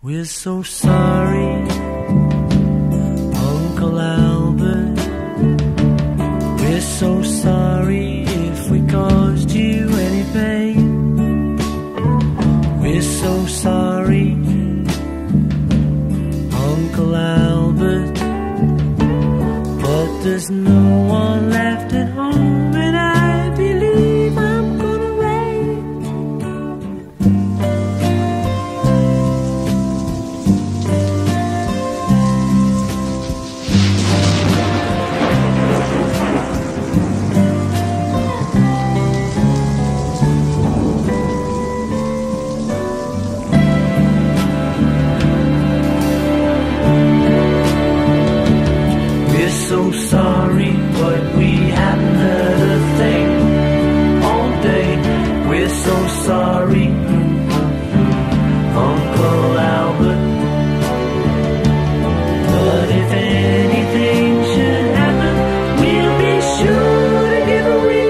We're so sorry, Uncle Albert. We're so sorry if we caused you any pain. We're so sorry, Uncle Albert. But there's no one left at home, and I believe I'm gonna rain. We're so sorry, but we haven't heard a thing all day. We're so sorry, Uncle Albert. But if anything should happen, we'll be sure to give a ring.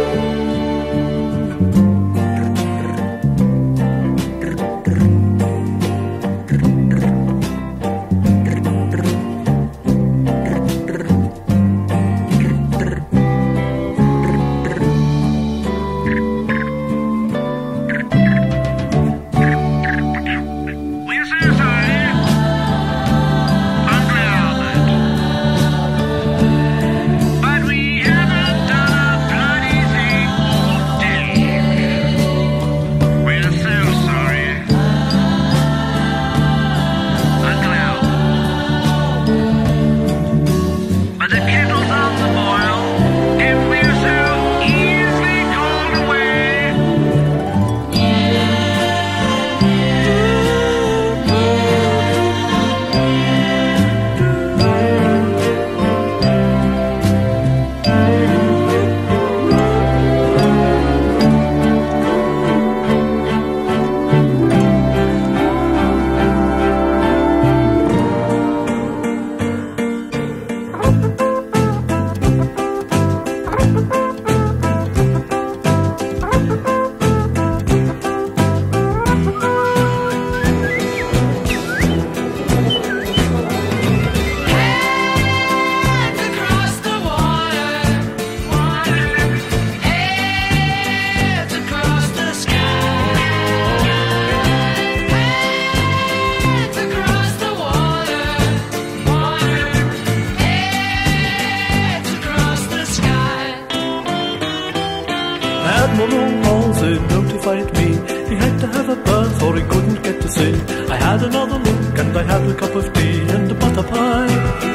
Admiral Halsey notified me he had to have a berth or he couldn't get to sea. I had another look and I had a cup of tea and a butter pie.